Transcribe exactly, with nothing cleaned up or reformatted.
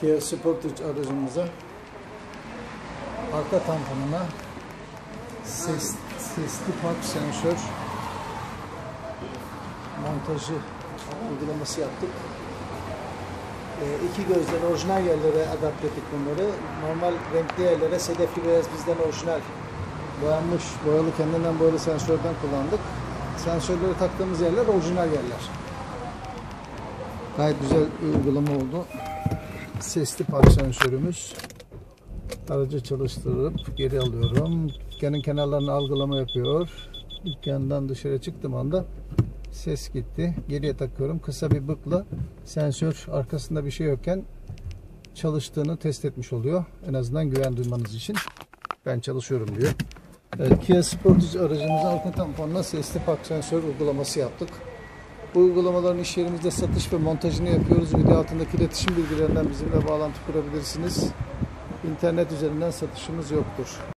Kia Sportage aracımıza arka tamponuna ses, sesli park sensör montajı uygulaması yaptık. E, iki gözden orijinal yerlere adapte ettik bunları. Normal renkli yerlere sedefli beyaz bizden orijinal boyanmış, boyalı kendinden boyalı sensörden kullandık. Sensörleri taktığımız yerler orijinal yerler. Gayet güzel bir uygulama oldu. Sesli park sensörümüz. Aracı çalıştırıp geri alıyorum. Dükkanın kenarlarını algılama yapıyor. Dükkandan dışarı çıktığım anda ses gitti. Geriye takıyorum. Kısa bir bıkla sensör arkasında bir şey yokken çalıştığını test etmiş oluyor. En azından güven duymanız için. Ben çalışıyorum diyor. Evet, Kia Sportage aracımızın arka tamponuna sesli park sensör uygulaması yaptık. Bu uygulamaların iş yerimizde satış ve montajını yapıyoruz. Video altındaki iletişim bilgilerinden bizimle bağlantı kurabilirsiniz. İnternet üzerinden satışımız yoktur.